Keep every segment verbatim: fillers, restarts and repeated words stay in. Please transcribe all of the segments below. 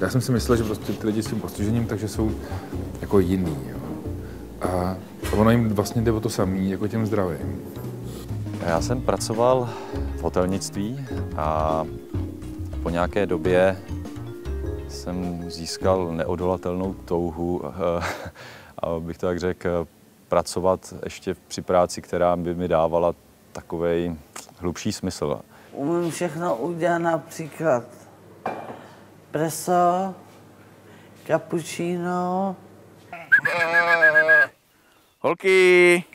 Já jsem si myslel, že prostě ty lidi s tím postižením, takže jsou jako jiný. Jo. A ono jim vlastně jde o to samý, jako těm zdravým. Já jsem pracoval v hotelnictví a po nějaké době jsem získal neodolatelnou touhu, abych to tak řekl, pracovat ještě při práci, která by mi dávala takovej hlubší smysl. Umím všechno udělat, například preso, cappuccino. Holky!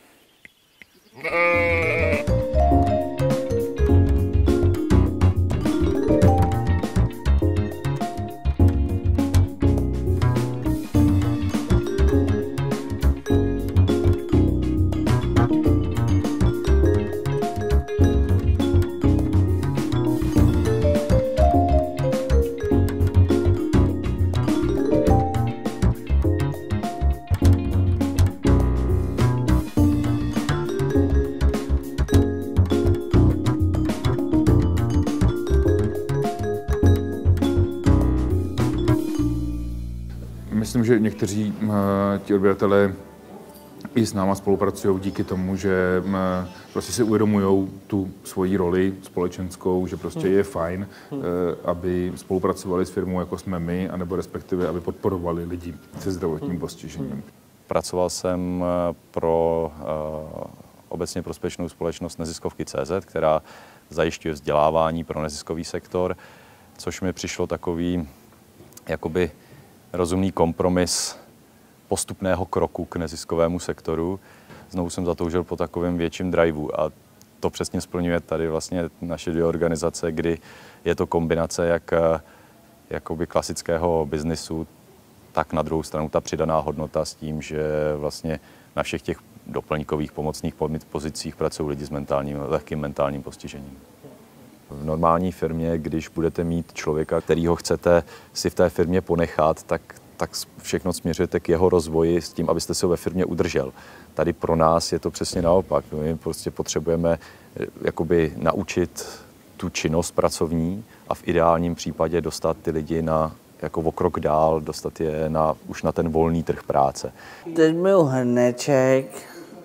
Myslím, že někteří uh, ti odběratelé i s náma spolupracují díky tomu, že uh, prostě si uvědomují tu svoji roli společenskou, že prostě je fajn, uh, aby spolupracovali s firmou, jako jsme my, anebo respektive, aby podporovali lidi se zdravotním postižením. Pracoval jsem pro uh, obecně prospěšnou společnost Neziskovky tečka cé zet, která zajišťuje vzdělávání pro neziskový sektor, což mi přišlo takový jakoby rozumný kompromis postupného kroku k neziskovému sektoru. Znovu jsem zatoužil po takovém větším driveu a to přesně splňuje tady vlastně naše dvě organizace, kdy je to kombinace jak jakoby klasického biznisu, tak na druhou stranu ta přidaná hodnota s tím, že vlastně na všech těch doplňkových pomocných pozicích pracují lidi s mentálním, lehkým mentálním postižením. V normální firmě, když budete mít člověka, kterýho chcete si v té firmě ponechat, tak, tak všechno směřujete k jeho rozvoji s tím, abyste se ho ve firmě udržel. Tady pro nás je to přesně naopak. My prostě potřebujeme jakoby naučit tu činnost pracovní a v ideálním případě dostat ty lidi na jako o krok dál, dostat je na, už na ten volný trh práce. Teď měl hrneček,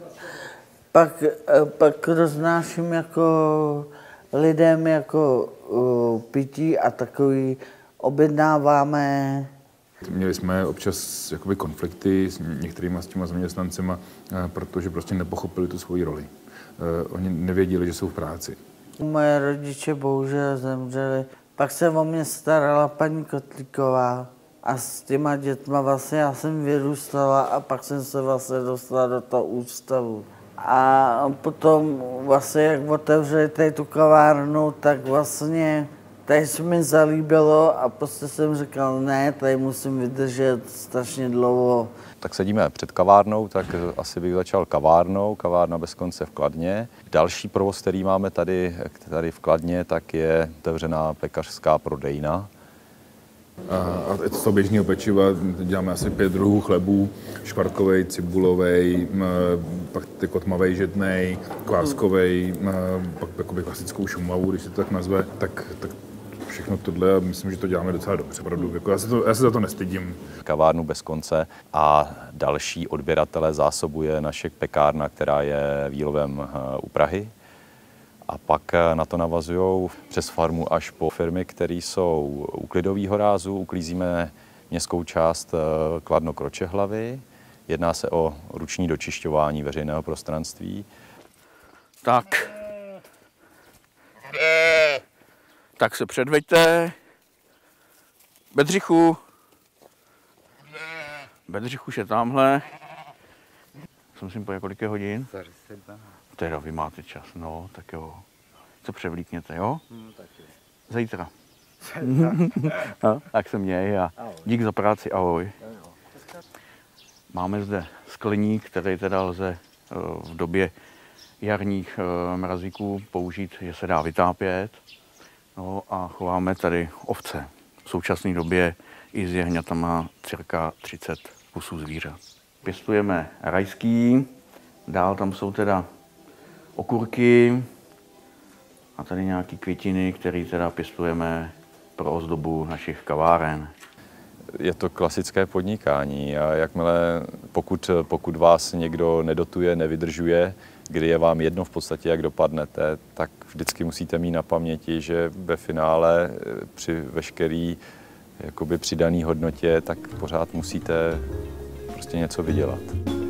pak, pak roznáším jako lidem jako uh, pití a takový objednáváme. Měli jsme občas jakoby konflikty s některými s těma zaměstnancema, protože prostě nepochopili tu svoji roli. Uh, oni nevěděli, že jsou v práci. Moje rodiče bohužel zemřeli. Pak se o mě starala paní Kotlíková a s těma dětma vlastně já jsem vyrůstala a pak jsem se vlastně dostala do toho ústavu. A potom vlastně, jak otevřeli tady tu kavárnu, tak vlastně tady se mi zalíbilo a prostě jsem říkal, ne, tady musím vydržet strašně dlouho. Tak sedíme před kavárnou, tak asi bych začal kavárnou, kavárna bez konce v Kladně. Další provoz, který máme tady, tady v Kladně, tak je otevřená pekařská prodejna. A z toho běžného pečiva děláme asi pět druhů chlebů, škvarkovej, cibulovej, pak jako tmavej žetnej, kváskovej, pak jakoby klasickou šumavu, když se to tak nazve, tak, tak všechno tohle a myslím, že to děláme docela dobře, opravdu. Jako já, se to, já se za to nestydím. Kavárnu bez konce a další odběratele zásobuje naše pekárna, která je výlovem u Prahy. A pak na to navazují přes farmu až po firmy, které jsou u Klidového rázu. Uklízíme městskou část Kladno-Kročehlavy. Jedná se o ruční dočišťování veřejného prostranství. Tak. Tak se předveďte. Bedřichu. Bedřich už je tamhle. Jsem si pojel, kolik je hodin? Teda vy máte čas, no, tak jo. Se převlíkněte, jo? Hmm, tak jo. Zítra. No, tak se měj a dík za práci, ahoj. Máme zde skleník, který teda lze v době jarních mrazíků použít, že se dá vytápět. No a chováme tady ovce. V současné době i s jehňatama cirka třicet kusů zvířat. Pěstujeme rajský, dál tam jsou teda okurky a tady nějaké květiny, které teda pěstujeme pro ozdobu našich kaváren. je to klasické podnikání a jakmile, pokud, pokud vás někdo nedotuje, nevydržuje, kdy je vám jedno v podstatě, jak dopadnete, tak vždycky musíte mít na paměti, že ve finále při veškerý jakoby přidaný hodnotě, tak pořád musíte prostě něco vydělat.